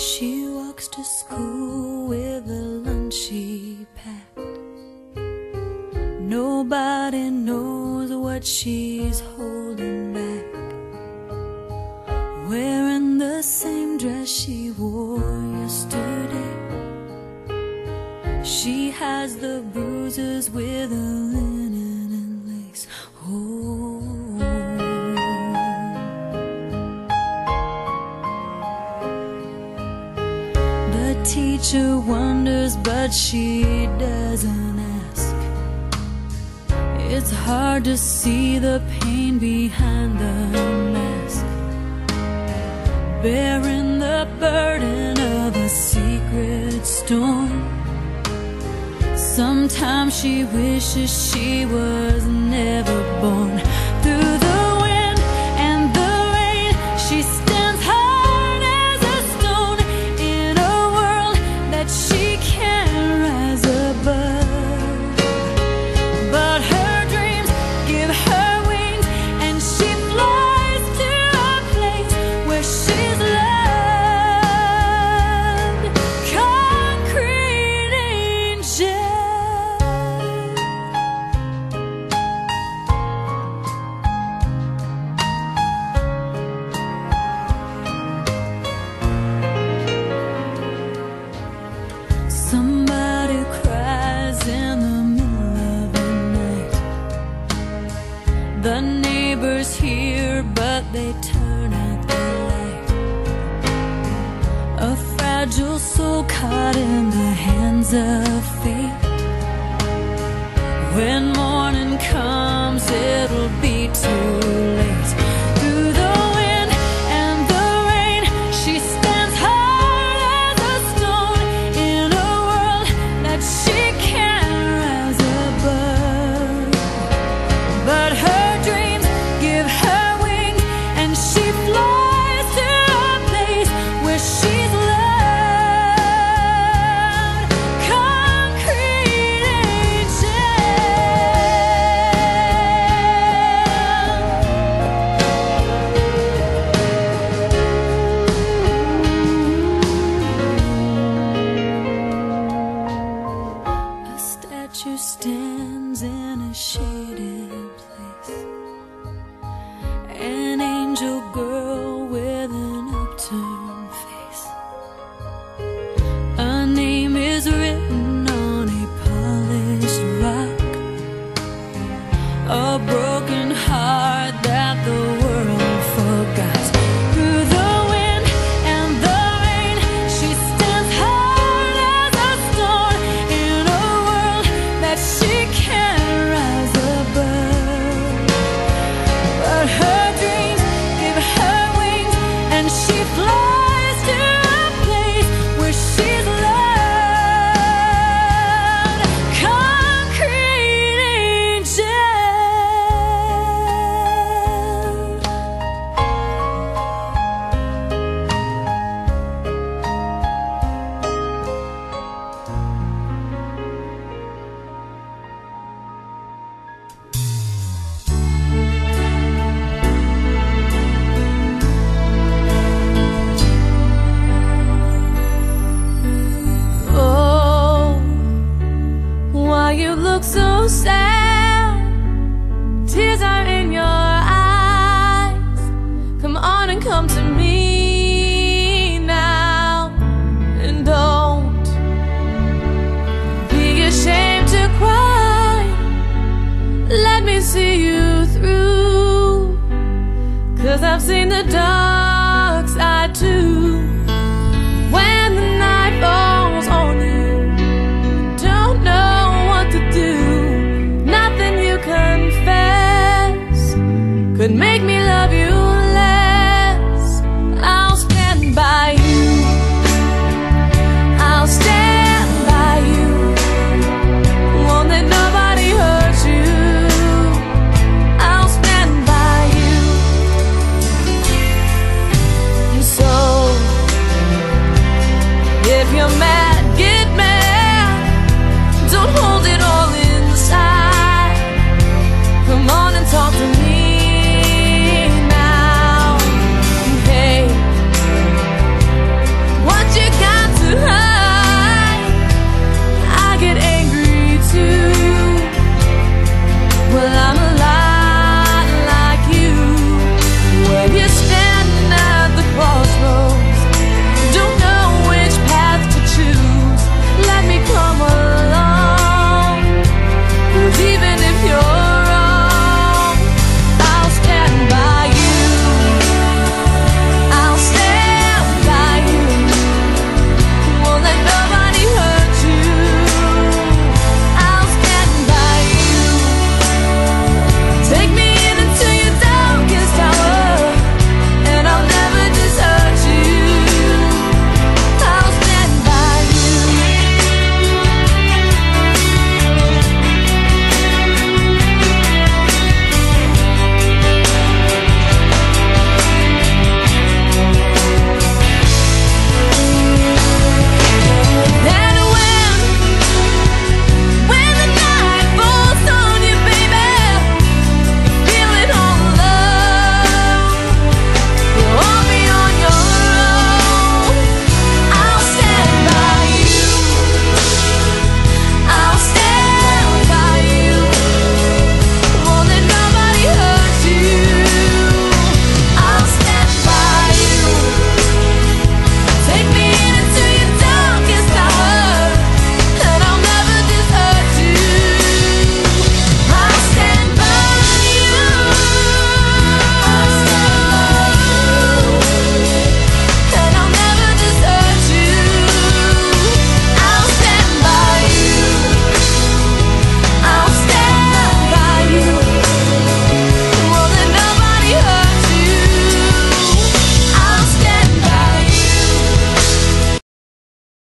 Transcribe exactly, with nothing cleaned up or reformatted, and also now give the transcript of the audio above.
She walks to school with a lunch she packed. Nobody knows what she's holding back. Wearing the same dress she wore yesterday. She hides the bruises with a linen and lace. Oh, the teacher wonders, but she doesn't ask. It's hard to see the pain behind the mask, bearing the burden of a secret storm. Sometimes she wishes she was never born. Through the wind and the rain, she stands hard as a stone in a world that she can't rise above. But her dreams give her wings, and she flies to a place where she's loved. Concrete angel. Somebody cries in the middle of the night. The neighbors hear, but they turn out the light. A fragile soul caught in the hands of fate. When morning comes, it'll be too late. Through the wind and the rain, she stands hard as a stone in a world that she can't rise above. But her dreams give her wings, and she flies to a place where she's loved. Concrete angel. A statue stands in a shaded place. An angel girl with an upturned face. A name is written on a polished rock. A broken heart that the world forgot. Through the wind and the rain, she stands hard as a stone in a world that she can't rise above. But her dreams give her wings, and she flies to a place where she's loved. Concrete angel. Oh, why you look so sad? Tears are in your eyes. Come on and come to me now, and don't be ashamed to cry. Let me see you through, 'cause I've seen the dark side too. When the night falls on you, don't know what to do. Nothing you confess could make me love you less. I'll stand by you. I'll stand by you. Won't let nobody hurt you. I'll stand by you. So if you're mad